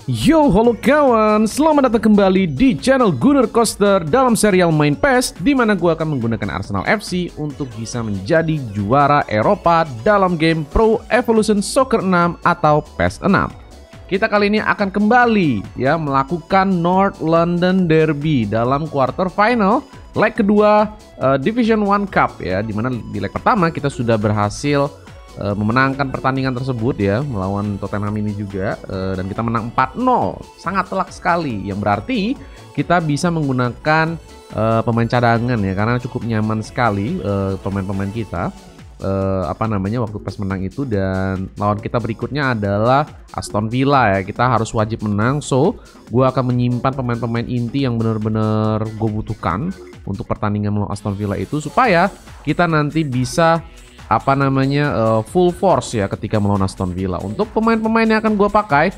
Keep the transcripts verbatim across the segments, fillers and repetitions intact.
Yo, halo kawan, selamat datang kembali di channel Gunner Coaster dalam serial main P E S, di mana gue akan menggunakan Arsenal F C untuk bisa menjadi juara Eropa dalam game Pro Evolution Soccer enam atau P E S enam. Kita kali ini akan kembali ya melakukan North London Derby dalam quarter final leg kedua uh, Division one Cup ya, dimana di leg pertama kita sudah berhasil uh, memenangkan pertandingan tersebut ya melawan Tottenham ini juga, uh, dan kita menang empat nol, sangat telak sekali, yang berarti kita bisa menggunakan uh, pemain cadangan ya, karena cukup nyaman sekali uh, pemain-pemain kita. Uh, apa namanya waktu P E S menang itu, dan lawan kita berikutnya adalah Aston Villa ya, kita harus wajib menang. So gue akan menyimpan pemain-pemain inti yang benar-benar gue butuhkan untuk pertandingan melawan Aston Villa itu, supaya kita nanti bisa apa namanya uh, full force ya ketika melawan Aston Villa. Untuk pemain-pemain yang akan gue pakai,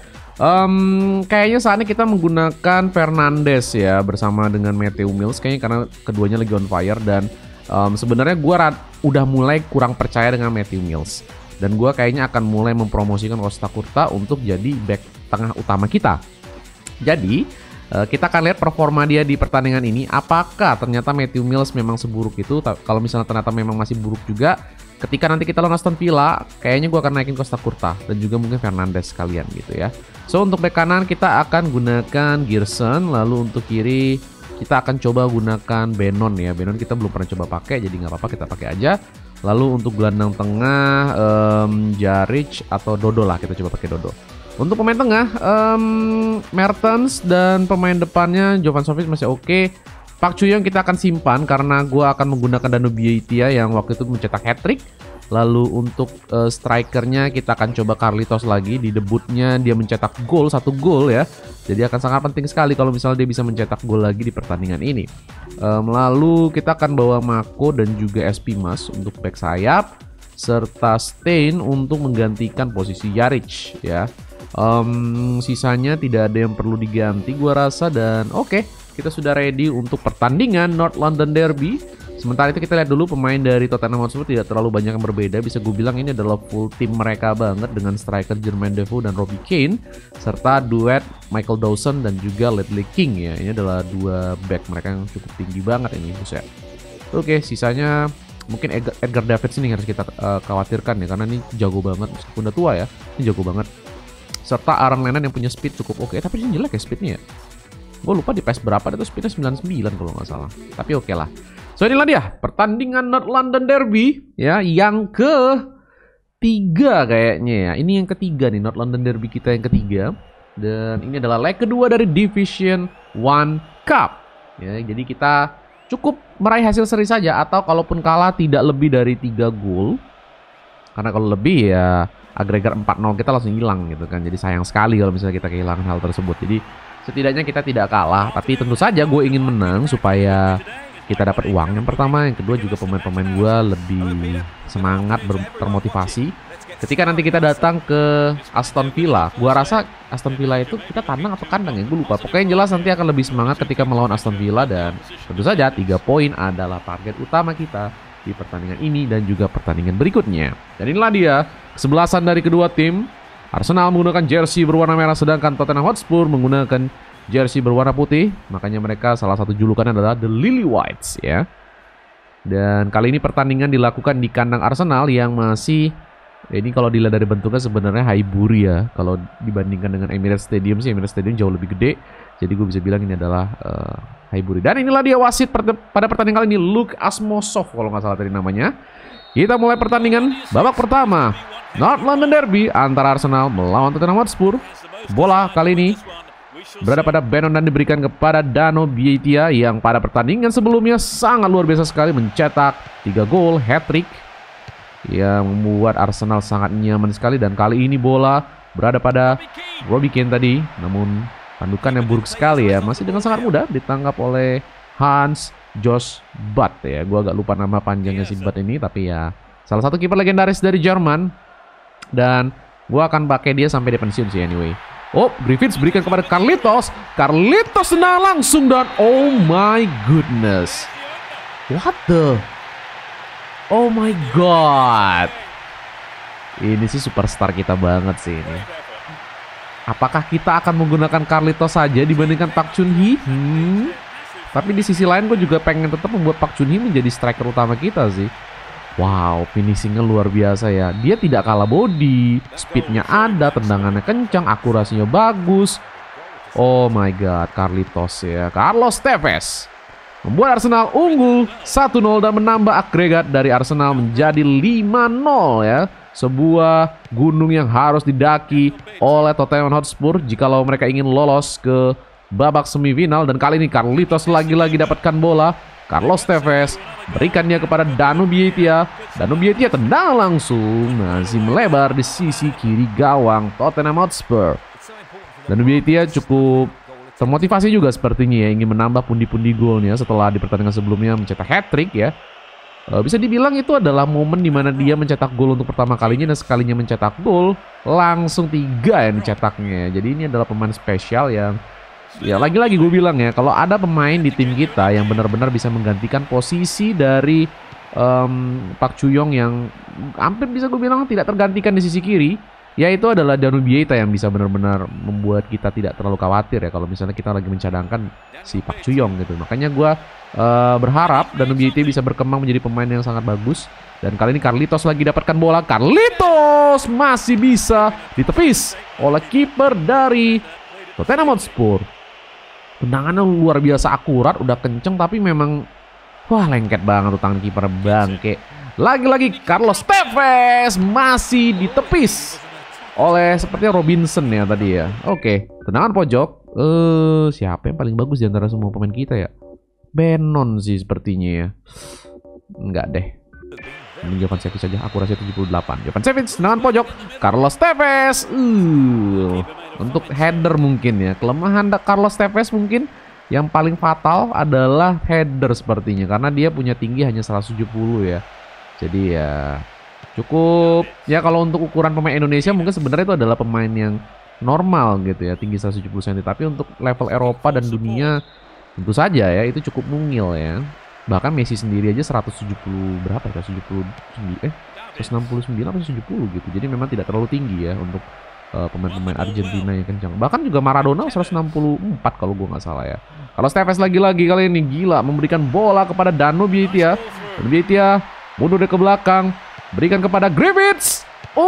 um, kayaknya saatnya kita menggunakan Fernandes ya bersama dengan Matthew Mills kayaknya, karena keduanya lagi on fire. Dan Um, sebenarnya gue udah mulai kurang percaya dengan Matthew Mills, dan gue kayaknya akan mulai mempromosikan Costa Curta untuk jadi back tengah utama kita. Jadi uh, kita akan lihat performa dia di pertandingan ini, apakah ternyata Matthew Mills memang seburuk itu. Kalau misalnya ternyata memang masih buruk juga, ketika nanti kita lawan Aston Villa, kayaknya gue akan naikin Costa Curta dan juga mungkin Fernandes sekalian gitu ya. So untuk back kanan kita akan gunakan Gerson, lalu untuk kiri kita akan coba gunakan Benon ya. Benon kita belum pernah coba pakai, jadi nggak apa-apa kita pakai aja. Lalu untuk gelandang tengah um, Jaric atau Dodo lah, kita coba pakai Dodo. Untuk pemain tengah um, Mertens, dan pemain depannya Jovanovich masih oke. Okay. Park Chu-young kita akan simpan karena gue akan menggunakan Dano Bietia yang waktu itu mencetak hat-trick. Lalu untuk uh, strikernya kita akan coba Carlitos lagi. Di debutnya dia mencetak gol, satu gol ya. Jadi akan sangat penting sekali kalau misalnya dia bisa mencetak gol lagi di pertandingan ini. Um, lalu kita akan bawa Mako dan juga S P Mas untuk back sayap, serta Stein untuk menggantikan posisi Jaric ya. Um, sisanya tidak ada yang perlu diganti gua rasa, dan oke, okay, kita sudah ready untuk pertandingan North London Derby. Sementara itu kita lihat dulu pemain dari Tottenham Hotspur, tidak terlalu banyak yang berbeda. Bisa gue bilang ini adalah full tim mereka banget, dengan striker Jermaine Defoe dan Robbie Keane, serta duet Michael Dawson dan juga Ledley King ya. Ini adalah dua back mereka yang cukup tinggi banget ini, buset. Oke, sisanya mungkin Edgar, Edgar Davids ini harus kita uh, khawatirkan ya, karena ini jago banget meskipun udah tua ya. Ini jago banget. Serta Aaron Lennon yang punya speed cukup oke, tapi ini jelek ya speednya ya. Gue lupa di P E S berapa, itu speednya sembilan puluh sembilan kalau nggak salah. Tapi oke lah. So inilah dia pertandingan North London Derby ya, yang ketiga kayaknya ya. Ini yang ketiga nih, North London Derby kita yang ketiga. Dan ini adalah leg kedua dari Division one Cup ya. Jadi kita cukup meraih hasil seri saja, atau kalaupun kalah tidak lebih dari tiga gol. Karena kalau lebih ya agregat empat nol kita langsung hilang gitu kan. Jadi sayang sekali kalau misalnya kita kehilangan hal tersebut. Jadi setidaknya kita tidak kalah, tapi tentu saja gue ingin menang supaya kita dapat uang. Yang pertama, yang kedua juga pemain-pemain gue lebih semangat, termotivasi. Ketika nanti kita datang ke Aston Villa, gue rasa Aston Villa itu kita tandang atau kandang ya, gue lupa. Pokoknya yang jelas nanti akan lebih semangat ketika melawan Aston Villa, dan tentu saja tiga poin adalah target utama kita di pertandingan ini dan juga pertandingan berikutnya. Dan inilah dia kesebelasan dari kedua tim. Arsenal menggunakan jersey berwarna merah, sedangkan Tottenham Hotspur menggunakan jersey berwarna putih. Makanya mereka salah satu julukannya adalah The Lily Whites ya. Dan kali ini pertandingan dilakukan di kandang Arsenal yang masih, ini kalau dilihat dari bentuknya sebenarnya Highbury ya. Kalau dibandingkan dengan Emirates Stadium sih, Emirates Stadium jauh lebih gede. Jadi gue bisa bilang ini adalah uh, Highbury. Dan inilah dia wasit pada pertandingan kali ini, Luke Asmosov kalau nggak salah tadi namanya. Kita mulai pertandingan babak pertama North London Derby antara Arsenal melawan Tottenham Hotspur. Bola kali ini berada pada Benon dan diberikan kepada Dano Bietia, yang pada pertandingan sebelumnya sangat luar biasa sekali, mencetak tiga gol, hat-trick, yang membuat Arsenal sangat nyaman sekali. Dan kali ini bola berada pada Robbie Keane tadi, namun tandukan yang buruk sekali ya, masih dengan sangat mudah ditangkap oleh Hans Josh Butt ya. Gue agak lupa nama panjangnya si Butt ini, tapi ya salah satu kiper legendaris dari Jerman. Dan gue akan pakai dia sampai dia pensiun sih anyway. Oh, Griffiths berikan kepada Carlitos. Carlitos tenang langsung, dan oh my goodness, what the, oh my god, ini sih superstar kita banget sih ini. Apakah kita akan menggunakan Carlitos saja dibandingkan Park Chun-hee? Hmm. Tapi di sisi lain gue juga pengen tetap membuat Park Chun-hee menjadi striker utama kita sih. Wow, finishingnya luar biasa ya. Dia tidak kalah body, speednya ada, tendangannya kencang, akurasinya bagus. Oh my god, Carlitos ya. Carlos Tevez membuat Arsenal unggul satu nol dan menambah agregat dari Arsenal menjadi lima nol ya. Sebuah gunung yang harus didaki oleh Tottenham Hotspur jikalau mereka ingin lolos ke babak semifinal. Dan kali ini Carlitos lagi-lagi dapatkan bola. Carlos Tevez berikan dia kepada Danu Bietia. Danu Bietia tendang langsung, masih melebar di sisi kiri gawang Tottenham Hotspur. Danu Bietia cukup termotivasi juga sepertinya ya, ingin menambah pundi-pundi golnya setelah di pertandingan sebelumnya mencetak hat-trick ya. Bisa dibilang itu adalah momen dimana dia mencetak gol untuk pertama kalinya, dan sekalinya mencetak gol langsung tiga yang dicetaknya. Jadi ini adalah pemain spesial yang ya lagi-lagi gue bilang ya, kalau ada pemain di tim kita yang benar-benar bisa menggantikan posisi dari um, Park Chu-young yang hampir bisa gue bilang tidak tergantikan di sisi kiri, yaitu adalah Danu Bietia yang bisa benar-benar membuat kita tidak terlalu khawatir ya kalau misalnya kita lagi mencadangkan si Park Chu-young gitu. Makanya gue uh, berharap Danu Bietia bisa berkembang menjadi pemain yang sangat bagus. Dan kali ini Carlitos lagi dapatkan bola. Carlitos masih bisa ditepis oleh kiper dari Tottenham Hotspur. Tendangannya luar biasa akurat, udah kenceng, tapi memang wah lengket banget tuh tangan kiper bangke. Lagi-lagi Carlos Tevez masih ditepis oleh sepertinya Robinson ya tadi ya. Oke, tendangan pojok. Eh, siapa yang paling bagus di antara semua pemain kita ya? Benon sih sepertinya ya. Enggak deh. Ini Jovan Savic saja, akurasi tujuh puluh delapan. Jovan Savic, tendangan pojok. Carlos Tevez. Uh, untuk header mungkin ya. Kelemahan Carlos Tevez mungkin yang paling fatal adalah header sepertinya, karena dia punya tinggi hanya seratus tujuh puluh ya. Jadi ya cukup ya, kalau untuk ukuran pemain Indonesia mungkin sebenarnya itu adalah pemain yang normal gitu ya, tinggi seratus tujuh puluh sentimeter. Tapi untuk level Eropa dan dunia tentu saja ya itu cukup mungil ya. Bahkan Messi sendiri aja seratus tujuh puluh berapa ya? seratus tujuh puluh sembilan eh seratus enam puluh sembilan atau seratus tujuh puluh gitu. Jadi memang tidak terlalu tinggi ya untuk pemain-pemain uh, Argentina yang kencang. Bahkan juga Maradona seratus enam puluh empat kalau gue nggak salah ya. Kalau Tevez lagi-lagi kali ini gila memberikan bola kepada Danu Bietia. Danu Bietia mundur ke belakang, berikan kepada Griffiths.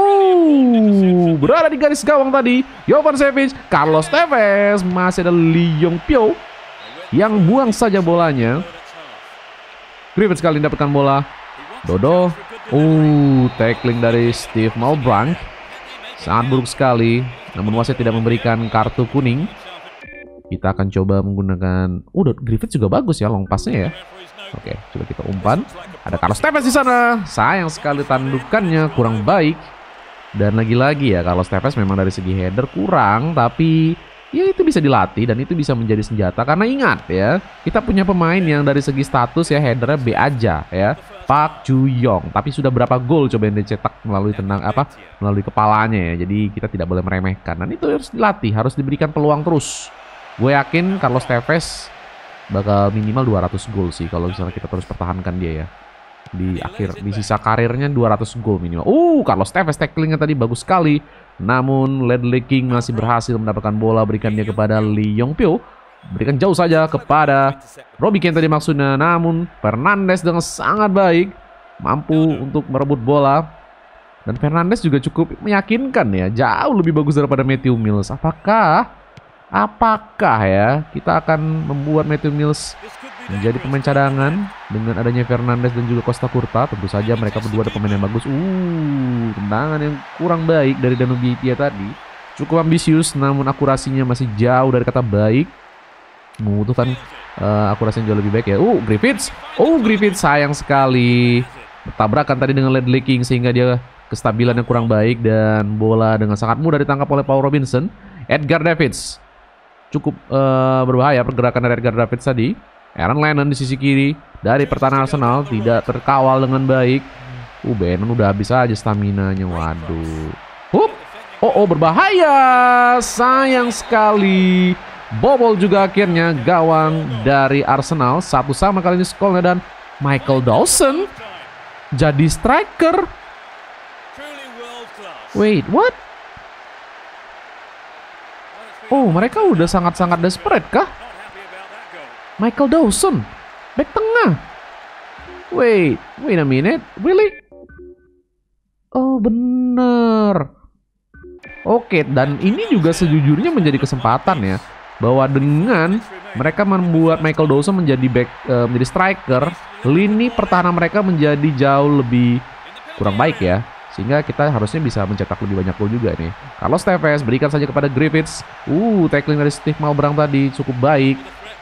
Oh, berada di garis gawang tadi. Jovan Savic, Carlos Tevez, masih ada Lee Yong Pyo yang buang saja bolanya. Griffiths kali ini dapatkan bola. Dodo. Oh, tackling dari Steve Malbranch. Sangat buruk sekali. Namun wasit tidak memberikan kartu kuning. Kita akan coba menggunakan. Oh, Griffiths juga bagus ya long pass-nya ya. Oke, coba kita umpan. Ada Carlos Tevez di sana. Sayang sekali tandukannya kurang baik. Dan lagi-lagi ya, Carlos Tevez memang dari segi header kurang, tapi ya itu bisa dilatih dan itu bisa menjadi senjata. Karena ingat ya, kita punya pemain yang dari segi status ya headernya B aja ya, Park Chu-young. Tapi sudah berapa gol coba yang dicetak melalui tendang apa? Melalui kepalanya ya. Jadi kita tidak boleh meremehkan. Dan itu harus dilatih, harus diberikan peluang terus. Gue yakin Carlos Tevez bakal minimal dua ratus gol sih kalau misalnya kita terus pertahankan dia ya. Di akhir, di sisa karirnya dua ratus gol minimal. Uh, Carlos Tevez tacklingnya tadi bagus sekali. Namun Ledley King masih berhasil mendapatkan bola, berikan dia kepada Lee Yong Pyo. Berikan jauh saja kepada Robbie Keane tadi maksudnya. Namun Fernandes dengan sangat baik mampu untuk merebut bola. Dan Fernandes juga cukup meyakinkan ya, jauh lebih bagus daripada Matthew Mills. Apakah Apakah ya kita akan membuat Matthew Mills menjadi pemain cadangan dengan adanya Fernandes dan juga Costa Curta? Tentu saja mereka berdua ada pemain yang bagus. Uh, tendangan yang kurang baik dari Danu Bietia tadi. Cukup ambisius, namun akurasinya masih jauh dari kata baik. Membutuhkan uh, akurasi yang jauh lebih baik ya. Uh, Griffiths. Oh, Griffiths sayang sekali. Bertabrakan tadi dengan Ledley King sehingga dia kestabilan yang kurang baik dan bola dengan sangat mudah ditangkap oleh Paul Robinson. Edgar Davids. Cukup uh, berbahaya pergerakan dari Edgar Davids tadi. Aaron Lennon di sisi kiri dari pertahanan Arsenal tidak terkawal dengan baik. Uh, Benon udah habis aja staminanya. Waduh. Hup. Oh, oh, berbahaya. Sayang sekali. Bobol juga akhirnya gawang dari Arsenal. Satu sama kali ini skornya dan Michael Dawson jadi striker. Wait, what? Oh, mereka udah sangat-sangat desperate kah? Michael Dawson, back tengah. Wait, wait a minute, really? Oh, bener. Oke, dan ini juga sejujurnya menjadi kesempatan ya, bahwa dengan mereka membuat Michael Dawson menjadi back, uh, menjadi striker, lini pertahanan mereka menjadi jauh lebih kurang baik ya. Sehingga kita harusnya bisa mencetak lebih banyak gol juga nih. Carlos Tevez berikan saja kepada Griffiths. Uh, tackling dari Steve Malbrang tadi cukup baik.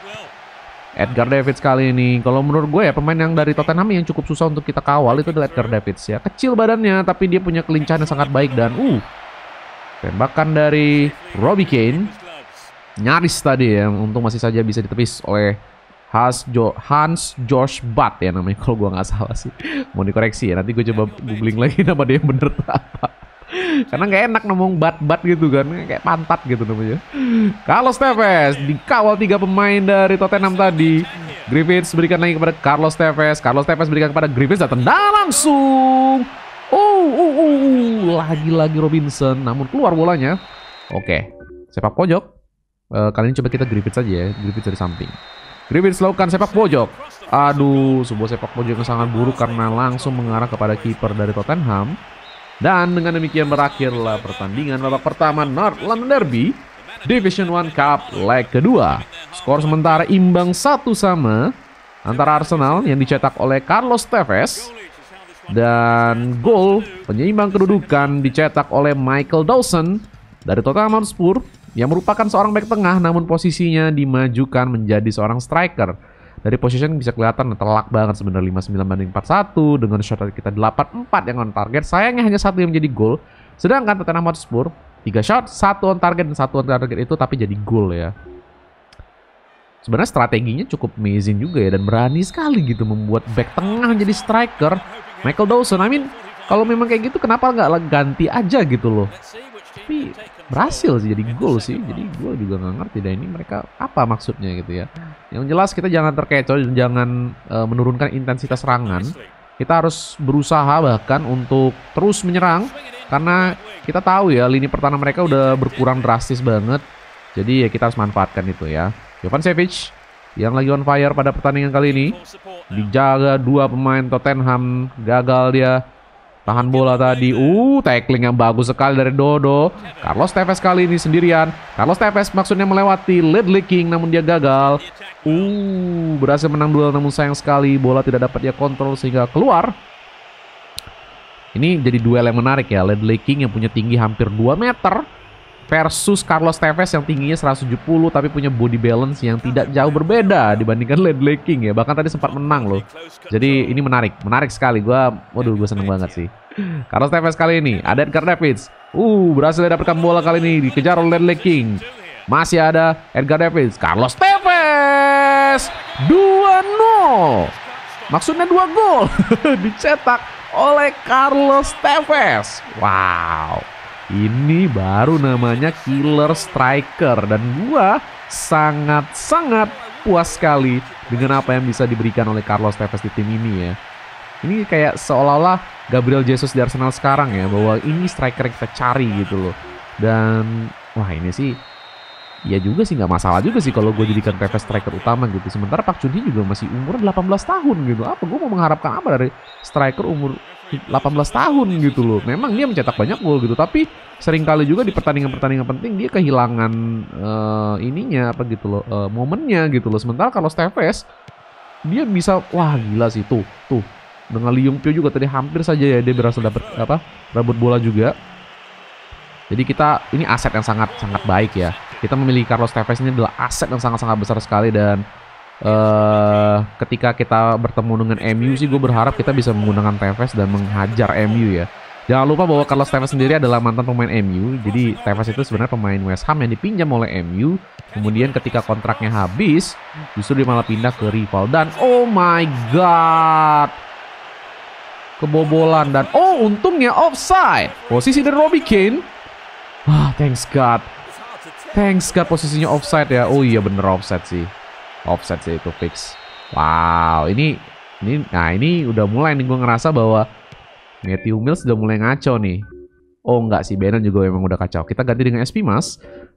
Edgar Davids kali ini. Kalau menurut gue ya, pemain yang dari Tottenham yang cukup susah untuk kita kawal itu adalah Edgar Davids ya. Kecil badannya tapi dia punya kelincahan yang sangat baik. Dan uh, tembakan dari Robbie Keane. Nyaris tadi ya. Untung masih saja bisa ditepis oleh Hans, jo Hans George Butt ya namanya, kalau gue nggak salah sih. Mau dikoreksi ya, nanti gue coba googling lagi nama dia yang bener apa. Karena nggak enak ngomong Butt-Butt gitu kan, kayak pantat gitu namanya. Carlos Tevez dikawal tiga pemain dari Tottenham tadi. Griffiths berikan lagi kepada Carlos Tevez. Carlos Tevez berikan kepada Griffiths dan tendang langsung. Oh, oh, oh, lagi-lagi Robinson, namun keluar bolanya. Oke, sepak pojok. Uh, kali ini coba kita Griffiths aja ya, Griffiths dari samping. Griffiths lakukan sepak pojok. Aduh, sebuah sepak pojok yang sangat buruk karena langsung mengarah kepada kiper dari Tottenham. Dan dengan demikian berakhirlah pertandingan babak pertama North London Derby Division one Cup leg kedua. Skor sementara imbang satu sama antara Arsenal yang dicetak oleh Carlos Tevez dan gol penyeimbang kedudukan dicetak oleh Michael Dawson dari Tottenham Hotspur yang merupakan seorang back tengah namun posisinya dimajukan menjadi seorang striker. Dari position bisa kelihatan telak banget sebenarnya, lima puluh sembilan banding empat puluh satu dengan shot rate kita delapan empat yang on target. Sayangnya hanya satu yang menjadi gol. Sedangkan Tottenham Hotspur tiga shot, satu on target dan satu on target itu tapi jadi gol ya. Sebenarnya strateginya cukup amazing juga ya dan berani sekali gitu membuat back tengah jadi striker Michael Dawson. I mean, kalau memang kayak gitu kenapa nggak ganti aja gitu loh. Tapi berhasil sih jadi gol sih. Jadi gue juga nggak ngerti dah ini mereka apa maksudnya gitu ya. Yang jelas kita jangan terkecoh dan jangan uh, menurunkan intensitas serangan. Kita harus berusaha bahkan untuk terus menyerang karena kita tahu ya lini pertahanan mereka udah berkurang drastis banget. Jadi ya kita harus manfaatkan itu ya. Jovan Savic yang lagi on fire pada pertandingan kali ini dijaga dua pemain Tottenham, gagal dia. Tahan bola tadi, uh, tackling yang bagus sekali dari Dodo. Carlos Tevez kali ini sendirian. Carlos Tevez maksudnya melewati Ledley King, namun dia gagal. Uh, berhasil menang duel, namun sayang sekali bola tidak dapat dia kontrol sehingga keluar. Ini jadi duel yang menarik ya. Ledley King yang punya tinggi hampir dua meter versus Carlos Tevez yang tingginya seratus tujuh puluh tapi punya body balance yang tidak jauh berbeda dibandingkan Ledley King ya. Bahkan tadi sempat menang loh. Jadi ini menarik, menarik sekali. Gua, waduh, gue seneng banget sih. Carlos Tevez kali ini ada Edgar Davids. Uh, berhasil dapatkan bola kali ini dikejar oleh Ledley King. Masih ada Edgar Davids. Carlos Tevez dua nol. Maksudnya dua gol dicetak oleh Carlos Tevez. Wow. Ini baru namanya killer striker dan gua sangat-sangat puas sekali dengan apa yang bisa diberikan oleh Carlos Tevez di tim ini ya. Ini kayak seolah-olah Gabriel Jesus di Arsenal sekarang ya, bahwa ini striker yang kita cari gitu loh. Dan wah ini sih ya juga sih nggak masalah juga sih kalau gue jadikan Tevez striker utama gitu. Sementara Park Chun Hee juga masih umur delapan belas tahun gitu. Apa gue mau mengharapkan apa dari striker umur delapan belas tahun gitu loh. Memang dia mencetak banyak gol gitu, tapi seringkali juga di pertandingan-pertandingan penting dia kehilangan uh, ininya apa gitu loh, uh, momennya gitu loh. Sementara kalau Tevez dia bisa, wah gila sih tuh, tuh dengan Lee Yong Pyo juga tadi hampir saja ya dia berhasil dapat apa rebut bola juga. Jadi kita ini aset yang sangat sangat baik ya. Kita memilih Carlos Tevez ini adalah aset yang sangat-sangat besar sekali dan Uh, ketika kita bertemu dengan M U sih gue berharap kita bisa menggunakan Tevez dan menghajar M U ya. Jangan lupa bahwa Carlos Tevez sendiri adalah mantan pemain M U. Jadi Tevez itu sebenarnya pemain West Ham yang dipinjam oleh M U. Kemudian ketika kontraknya habis justru dia malah pindah ke rival. Dan oh my god, kebobolan dan oh untungnya offside. Posisi dari Robbie Keane. Wah, thanks God. Thanks God posisinya offside ya. Oh iya bener offside sih. Offset sih itu fix. Wow, ini ini nah ini udah mulai nih gue ngerasa bahwa Matthew Mills udah mulai ngaco nih. Oh enggak sih, Bannon juga memang udah kacau. Kita ganti dengan S P Mas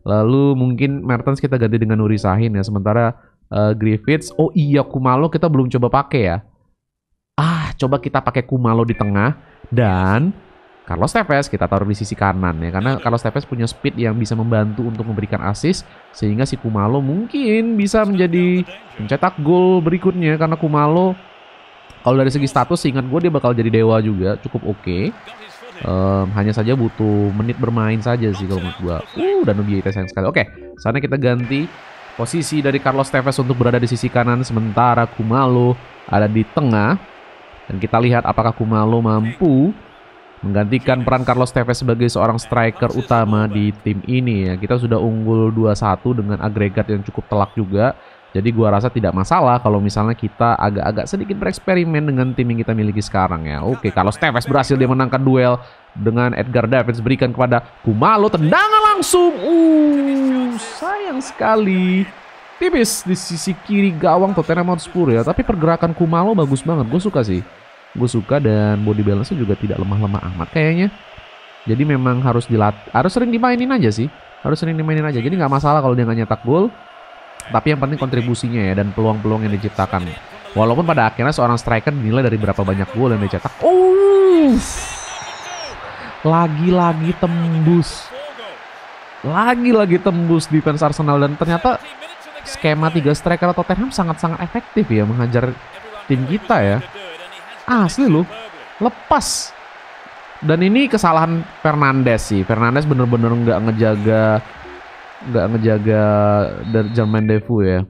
Lalu mungkin Mertens kita ganti dengan Nuri Sahin ya. Sementara uh, Griffiths, oh iya Kumalo kita belum coba pakai ya. Ah, coba kita pakai Kumalo di tengah dan Carlos Tevez kita taruh di sisi kanan ya. Karena Carlos Tevez punya speed yang bisa membantu untuk memberikan assist. Sehingga si Kumalo mungkin bisa menjadi pencetak gol berikutnya. Karena Kumalo kalau dari segi status seingat gue dia bakal jadi dewa juga. Cukup oke. Okay. Um, hanya saja butuh menit bermain saja sih kalau menurut gue. Uh, dan Nubieta sayang sekali. Oke, okay. Sana kita ganti posisi dari Carlos Tevez untuk berada di sisi kanan. Sementara Kumalo ada di tengah. Dan kita lihat apakah Kumalo mampu menggantikan peran Carlos Tevez sebagai seorang striker utama di tim ini ya. Kita sudah unggul dua satu dengan agregat yang cukup telak juga. Jadi gua rasa tidak masalah kalau misalnya kita agak-agak sedikit bereksperimen dengan tim yang kita miliki sekarang ya. Oke, Carlos Tevez berhasil dia menangkan duel dengan Edgar Davids, berikan kepada Kumalo, tendangan langsung. Uh, sayang sekali. Tipis di sisi kiri gawang Tottenham Hotspur ya. Tapi pergerakan Kumalo bagus banget. Gue suka sih. Gue suka dan body balance-nya juga tidak lemah-lemah amat kayaknya. Jadi memang harus dilatih. Harus sering dimainin aja sih. Harus sering dimainin aja. Jadi nggak masalah kalau dia nggak nyetak gol. Tapi yang penting kontribusinya ya. Dan peluang-peluang yang diciptakan. Walaupun pada akhirnya seorang striker dinilai dari berapa banyak gol yang dicetak. Oh, lagi-lagi tembus. Lagi-lagi tembus defense Arsenal. Dan ternyata skema tiga striker Tottenham sangat-sangat efektif ya menghajar tim kita ya. Asli loh, lepas. Dan ini kesalahan Fernandes sih. Fernandes bener-bener nggak ngejaga, nggak ngejaga dari Jermain Defoe ya.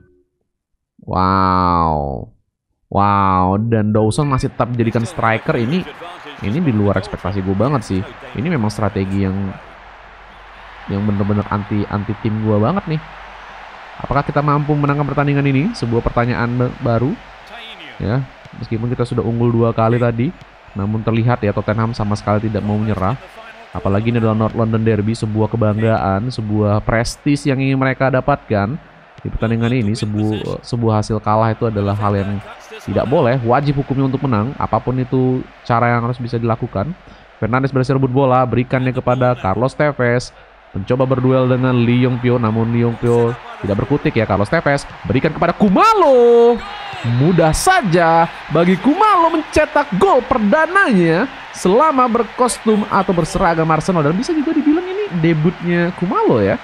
Wow, wow. Dan Dawson masih tetap dijadikan striker ini. Ini di luar ekspektasi gue banget sih. Ini memang strategi yang, yang bener-bener anti anti tim gue banget nih. Apakah kita mampu menangkan pertandingan ini? Sebuah pertanyaan baru. Ya, meskipun kita sudah unggul dua kali tadi, namun terlihat ya Tottenham sama sekali tidak mau menyerah. Apalagi ini adalah North London Derby, sebuah kebanggaan, sebuah prestis yang ingin mereka dapatkan di pertandingan ini. Sebuah sebuah hasil kalah itu adalah hal yang tidak boleh, wajib hukumnya untuk menang. Apapun itu cara yang harus bisa dilakukan. Fernandes berhasil rebut bola, berikannya kepada Carlos Tevez. Mencoba berduel dengan Lee Yong Pyo, namun Lee Yong Pyo tidak berkutik ya. Carlos Tevez berikan kepada Kumalo. Mudah saja bagi Kumalo mencetak gol perdananya selama berkostum atau berseragam Arsenal. Dan bisa juga dibilang ini debutnya Kumalo ya.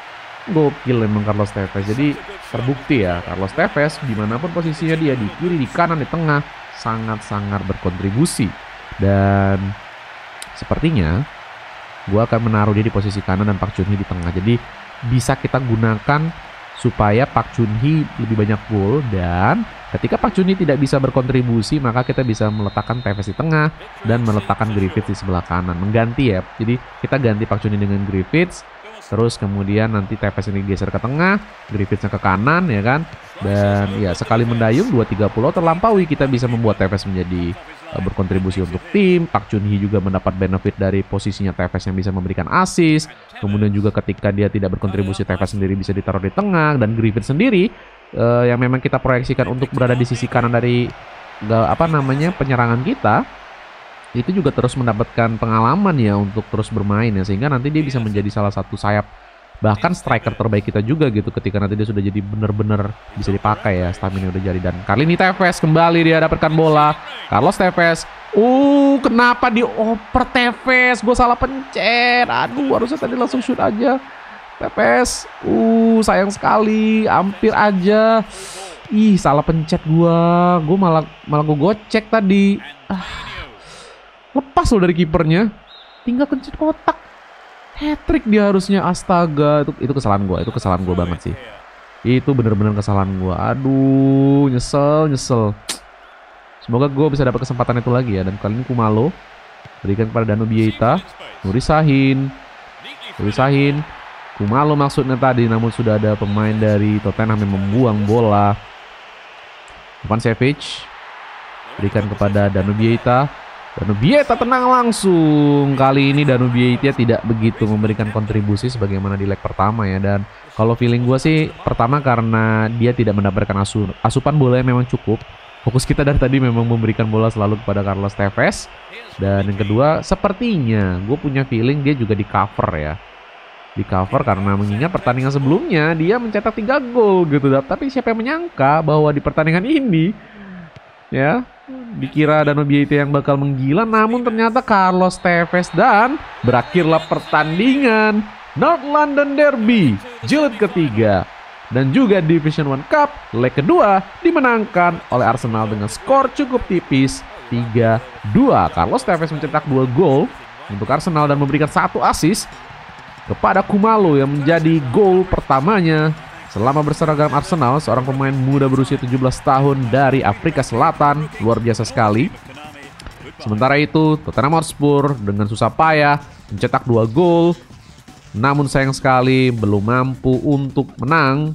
Gokil memang Carlos Tevez. Jadi terbukti ya Carlos Tevez dimanapun posisinya dia, di kiri, di kanan, di tengah, sangat-sangat berkontribusi. Dan sepertinya gue akan menaruh dia di posisi kanan dan Park Chun-hee di tengah. Jadi bisa kita gunakan supaya Park Chun-hee lebih banyak gol. Dan ketika Park Chun-hee tidak bisa berkontribusi, maka kita bisa meletakkan Tevez di tengah dan meletakkan Griffiths di sebelah kanan. Mengganti ya. Jadi kita ganti Park Chun-hee dengan Griffiths. Terus kemudian nanti Tevez ini geser ke tengah, Griffithsnya ke kanan ya kan. Dan ya sekali mendayung dua tiga puluh terlampaui, kita bisa membuat Tevez menjadi berkontribusi untuk tim. Park Chun-hee juga mendapat benefit dari posisinya Tevez yang bisa memberikan assist. Kemudian juga ketika dia tidak berkontribusi, Tevez sendiri bisa ditaruh di tengah. Dan Griffiths sendiri uh, yang memang kita proyeksikan untuk berada di sisi kanan dari uh, apa namanya penyerangan kita, itu juga terus mendapatkan pengalaman ya untuk terus bermain ya. Sehingga nanti dia bisa menjadi salah satu sayap, bahkan striker terbaik kita juga gitu ketika nanti dia sudah jadi bener-bener bisa dipakai ya, stamina udah jadi. Dan kali ini Tevez kembali dia dapatkan bola. Carlos Tevez, uh kenapa dioper Tevez? Gue salah pencet. Aduh, harusnya tadi langsung shoot aja. Tevez, uh sayang sekali, hampir aja. Ih, salah pencet gua. Gue malah malah gue gocek tadi. Ah, lepas loh dari kipernya. Tinggal kencet kotak. Hat-trick dia harusnya, astaga. Itu, itu kesalahan gue, itu kesalahan gue banget sih. Itu bener-bener kesalahan gue. Aduh, nyesel, nyesel. Semoga gue bisa dapat kesempatan itu lagi ya. Dan kali ini Kumalo berikan kepada Danu Bieita. Nuri Sahin. Nuri Sahin. Kumalo maksudnya tadi, namun sudah ada pemain dari Tottenham yang membuang bola. Ivan Savage berikan kepada Danu Bieita. Danu Bieita tenang langsung. Kali ini Danu Bieita tidak begitu memberikan kontribusi sebagaimana di leg pertama ya. Dan kalau feeling gue sih pertama karena dia tidak mendapatkan asu asupan bola yang memang cukup. Fokus kita dari tadi memang memberikan bola selalu kepada Carlos Tevez. Dan yang kedua sepertinya gue punya feeling dia juga di cover ya. di cover karena mengingat pertandingan sebelumnya dia mencetak tiga gol gitu. Tapi siapa yang menyangka bahwa di pertandingan ini ya dikira Danube itu yang bakal menggila, namun ternyata Carlos Tevez, dan berakhirlah pertandingan North London Derby jilid ketiga dan juga Division One Cup leg kedua dimenangkan oleh Arsenal dengan skor cukup tipis tiga dua. Carlos Tevez mencetak dua gol untuk Arsenal dan memberikan satu assist kepada Khumalo yang menjadi gol pertamanya selama berseragam Arsenal, seorang pemain muda berusia tujuh belas tahun dari Afrika Selatan. Luar biasa sekali. Sementara itu Tottenham Hotspur dengan susah payah mencetak dua gol, namun sayang sekali belum mampu untuk menang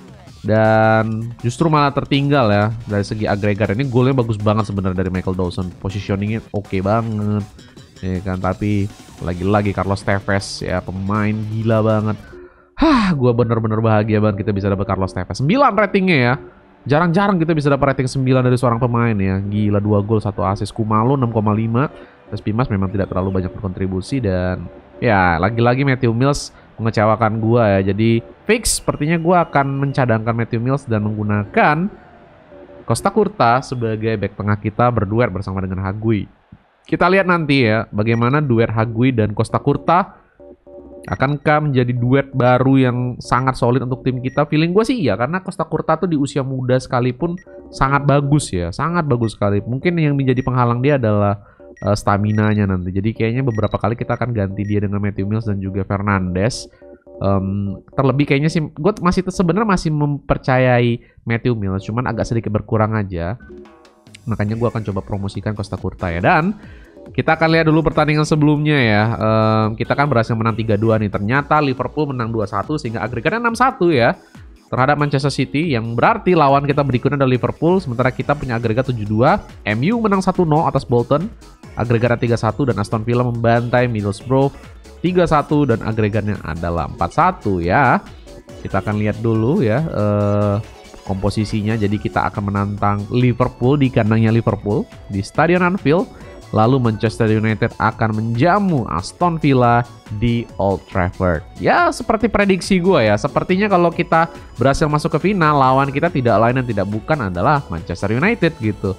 dan justru malah tertinggal ya dari segi agregat. Ini golnya bagus banget sebenarnya dari Michael Dawson, positioningnya oke okay banget ya kan, tapi lagi-lagi Carlos Tevez ya pemain gila banget. Hah, gue bener-bener bahagia banget kita bisa dapat Carlos Tevez. sembilan ratingnya ya. Jarang-jarang kita bisa dapat rating sembilan dari seorang pemain ya. Gila, dua gol, satu assist. Khumalo enam koma lima. Terus Pimas memang tidak terlalu banyak berkontribusi dan ya lagi-lagi Matthew Mills mengecewakan gue ya. Jadi fix sepertinya gue akan mencadangkan Matthew Mills dan menggunakan Costa Curta sebagai back tengah kita berduet bersama dengan Hagui. Kita lihat nanti ya bagaimana duet Hagui dan Costa Curta. Akankah menjadi duet baru yang sangat solid untuk tim kita? Feeling gue sih iya, karena Costa Curta tuh di usia muda sekalipun sangat bagus ya, sangat bagus sekali. Mungkin yang menjadi penghalang dia adalah uh, stamina-nya nanti. Jadi kayaknya beberapa kali kita akan ganti dia dengan Matthew Mills dan juga Fernandes. Um, terlebih kayaknya sih, gue masih sebenarnya masih mempercayai Matthew Mills, cuman agak sedikit berkurang aja. Makanya gue akan coba promosikan Costa Curta ya. Dan kita akan lihat dulu pertandingan sebelumnya ya. Um, kita kan berhasil menang tiga dua nih. Ternyata Liverpool menang dua satu sehingga agregatnya enam satu ya terhadap Manchester City, yang berarti lawan kita berikutnya adalah Liverpool. Sementara kita punya agregat tujuh dua. M U menang satu nol atas Bolton, agregatnya tiga satu, dan Aston Villa membantai Middlesbrough tiga satu dan agregatnya adalah empat satu ya. Kita akan lihat dulu ya uh, komposisinya. Jadi kita akan menantang Liverpool di kandangnya Liverpool di Stadion Anfield. Lalu Manchester United akan menjamu Aston Villa di Old Trafford. Ya seperti prediksi gue ya. Sepertinya kalau kita berhasil masuk ke final, lawan kita tidak lain dan tidak bukan adalah Manchester United gitu.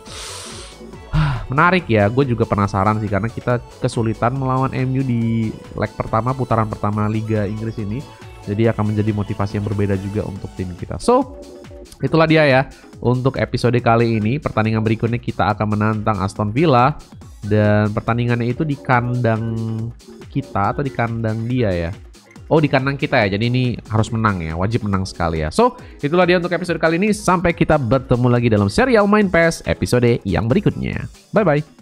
Menarik ya. Gue juga penasaran sih karena kita kesulitan melawan M U di leg pertama, putaran pertama Liga Inggris ini. Jadi akan menjadi motivasi yang berbeda juga untuk tim kita. So, itulah dia ya. Untuk episode kali ini, pertandingan berikutnya kita akan menantang Aston Villa. Dan pertandingannya itu di kandang kita atau di kandang dia ya? Oh, di kandang kita ya. Jadi ini harus menang ya. Wajib menang sekali ya. So, itulah dia untuk episode kali ini. Sampai kita bertemu lagi dalam serial Main P E S episode yang berikutnya. Bye-bye.